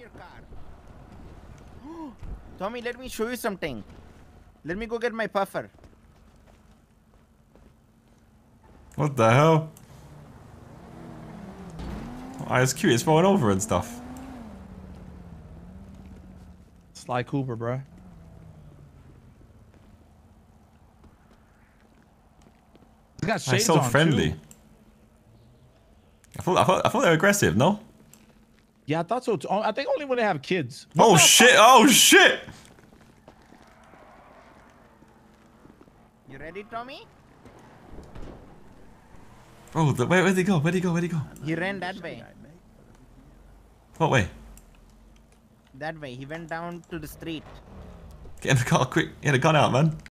your car. Tommy, let me show you something. Let me go get my puffer. What the hell? Oh, it's cute. It's rolling over and stuff. Sly Cooper, bro. He's got shades It's so on friendly. too. I thought they were aggressive, no? Yeah, I thought so too. I think only when they have kids. Oh shit! Oh shit! You ready, Tommy? Oh, where'd he go? Where'd he go? Where'd he go? He ran that way. What way? That way. He went down to the street. Get in the car quick. Get the gun out, man.